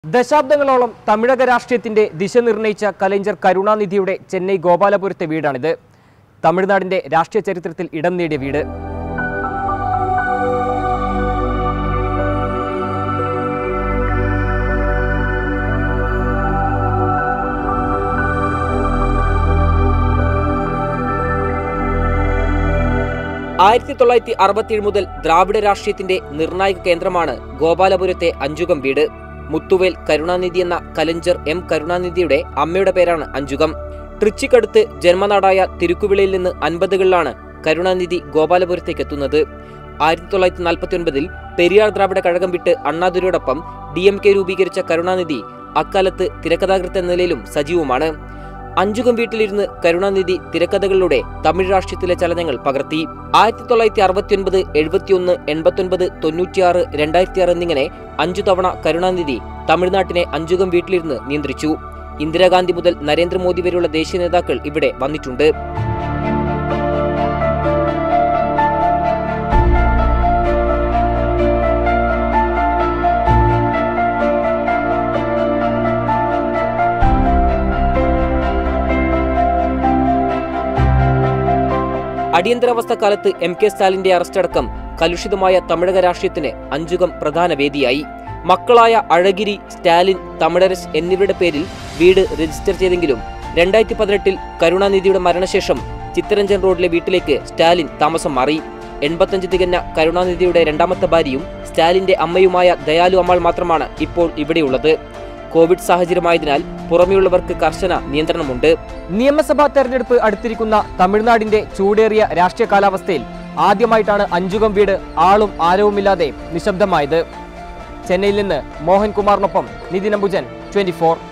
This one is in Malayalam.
ദശാബ്ദങ്ങളോളം തമിഴക രാഷ്ട്രീയത്തിന്റെ ദിശ നിർണയിച്ച കലൈഞ്ചർ കരുണാനിധിയുടെ ചെന്നൈ ഗോപാലപുരത്തെ വീടാണിത്. തമിഴ്നാടിന്റെ രാഷ്ട്രീയ ചരിത്രത്തിൽ ഇടം നേടിയ വീട്. ആയിരത്തി 1967 മുതൽ ദ്രാവിഡ രാഷ്ട്രീയത്തിന്റെ നിർണായക കേന്ദ്രമാണ് ഗോപാലപുരത്തെ അഞ്ചുകം വീട്. മുത്തുവേൽ കരുണാനിധി എന്ന കലൈഞ്ചർ എം കരുണാനിധിയുടെ അമ്മയുടെ പേരാണ് അഞ്ചുകം. ട്രിച്ചിക്കടുത്ത് ജന്മനാടായ തിരുക്കുവിളയിൽ നിന്ന് 50കളിലാണ് കരുണാനിധി ഗോപാലപുരത്തേക്ക് എത്തുന്നത്. 1949 പെരിയാർ ദ്രാവിഡ കഴകം വിട്ട് അണ്ണാദുരയോടൊപ്പം DMK രൂപീകരിച്ച കരുണാനിധി അക്കാലത്ത് തിരക്കഥാകൃത്ത് എന്ന നിലയിലും സജീവമാണ്. അഞ്ചുകം വീട്ടിലിരുന്ന് കരുണാനിധി തിരക്കഥകളിലൂടെ തമിഴ് രാഷ്ട്രീയത്തിലെ ചലനങ്ങൾ പകർത്തി. 1969, 71, 89, 96, 2006 എന്നിങ്ങനെ 5 തവണ കരുണാനിധി തമിഴ്നാട്ടിനെ അഞ്ചുകം വീട്ടിലിരുന്ന് നിയന്ത്രിച്ചു. ഇന്ദിരാഗാന്ധി മുതൽ നരേന്ദ്രമോദി വരെയുള്ള ദേശീയ നേതാക്കൾ ഇവിടെ വന്നിട്ടുണ്ട്. അടിയന്തരാവസ്ഥ കാലത്ത് MK സ്റ്റാലിന്റെ അറസ്റ്റടക്കം കലുഷിതമായ തമിഴക രാഷ്ട്രീയത്തിന് അഞ്ചുകം പ്രധാന വേദിയായി. മക്കളായ അഴഗിരി, സ്റ്റാലിൻ, തമിഴരസ് എന്നിവരുടെ പേരിൽ വീട് രജിസ്റ്റർ ചെയ്തെങ്കിലും 2018 കരുണാനിധിയുടെ മരണശേഷം ചിത്തരഞ്ജൻ റോഡിലെ വീട്ടിലേക്ക് സ്റ്റാലിൻ താമസം മാറി. 85 തികഞ്ഞ കരുണാനിധിയുടെ രണ്ടാമത്തെ ഭാര്യയും സ്റ്റാലിന്റെ അമ്മയുമായ ദയാലു അമ്മാൾ മാത്രമാണ് ഇപ്പോൾ ഇവിടെയുള്ളത്. കോവിഡ് സാഹചര്യമായതിനാൽ പുറമെയുള്ളവർക്ക് കർശന നിയന്ത്രണമുണ്ട്. നിയമസഭാ തെരഞ്ഞെടുപ്പ് അടുത്തിരിക്കുന്ന തമിഴ്നാടിന്റെ ചൂടേറിയ രാഷ്ട്രീയ കാലാവസ്ഥയിൽ ആദ്യമായിട്ടാണ് അഞ്ചുകം വീട് ആളും ആരവുമില്ലാതെ നിശബ്ദമായത്. ചെന്നൈയിൽ നിന്ന് മോഹൻകുമാറിനൊപ്പം നിതിൻ അംബുജൻ, 24.